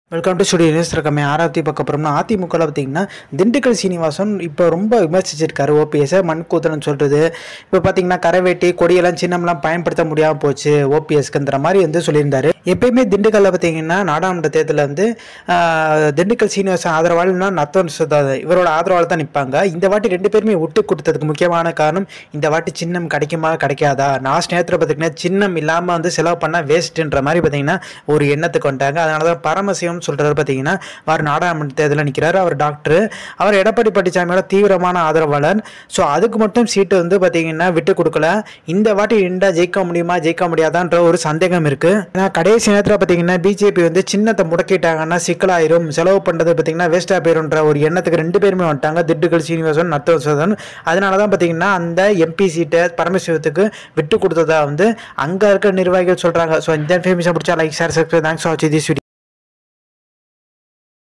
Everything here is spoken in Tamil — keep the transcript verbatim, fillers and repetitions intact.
Welcome to studio news. ரகமே ஆராய்ச்சி பார்க்க போகிறோம்னா அதிமுகவில் பார்த்தீங்கன்னா திண்டுக்கல் சீனிவாசன் இப்போ ரொம்ப விமர்சிச்சிருக்காரு. ஓபிஎஸ்ஸை மண்கூத்தனு சொல்கிறது. இப்போ பார்த்தீங்கன்னா கரைவேட்டி கொடியெல்லாம் சின்னம்லாம் பயன்படுத்த முடியாமல் போச்சு ஓபிஎஸ்க்குன்ற மாதிரி வந்து சொல்லியிருந்தாரு. எப்பயுமே திண்டுக்கல்ல பார்த்தீங்கன்னா நாடாளுமன்ற தேர்தலில் வந்து திண்டுக்கல் சீனிவாசன் ஆதரவாளர்னா நத்தன் சுதாத இவரோட ஆதரவாளர் தான் நிற்பாங்க. இந்த வாட்டி ரெண்டு பேருமே விட்டு கொடுத்ததுக்கு முக்கியமான காரணம் இந்த வாட்டி சின்னம் கிடைக்குமா கிடைக்காதா. லாஸ்ட் நேரத்தில் பார்த்தீங்கன்னா சின்னம் இல்லாமல் வந்து செலவு பண்ணால் வேஸ்ட்டுன்ற மாதிரி பார்த்தீங்கன்னா ஒரு எண்ணத்துக்கு வந்துட்டாங்க. அதனால தான் பரமசிவம் சொல்றாரு. பார்த்தீங்கன்னா அவர் நாடாளுமன்ற தேர்தலில் நிற்கிறாரு. அவர் டாக்டர். அவர் எடப்பாடி பழனிசாமியோட தீவிரமான ஆதரவாளர். ஸோ அதுக்கு மட்டும் சீட்டு வந்து பார்த்தீங்கன்னா விட்டு கொடுக்கல. இந்த வாட்டி இண்டா ஜெயிக்க முடியுமா ஜெயிக்க முடியாதான்ற ஒரு சந்தேகம் இருக்கு. ஏன்னா கடைசி நேரத்தில் பார்த்தீங்கன்னா பிஜேபி வந்து சின்னத்தை முடக்கிட்டாங்கன்னா சிக்கலாயிரும், செலவு பண்ணுறது பார்த்தீங்கன்னா வேஸ்டா போயிரும்ன்ற ஒரு எண்ணத்துக்கு ரெண்டு பேருமே வந்துட்டாங்க, திண்டுக்கல் சீனிவாசன் நத்தவசன். அதனால தான் பார்த்தீங்கன்னா அந்த எம்பி சீட்டை பரமசிவத்துக்கு விட்டு கொடுத்ததா வந்து அங்கே இருக்க நிர்வாகிகள் சொல்றாங்க. ஸோ இந்த இன்ஃபர்மேஷன் பிடிச்சா like share subscribe. Thanks for வாட்சிங் திஸ் வீடியோ.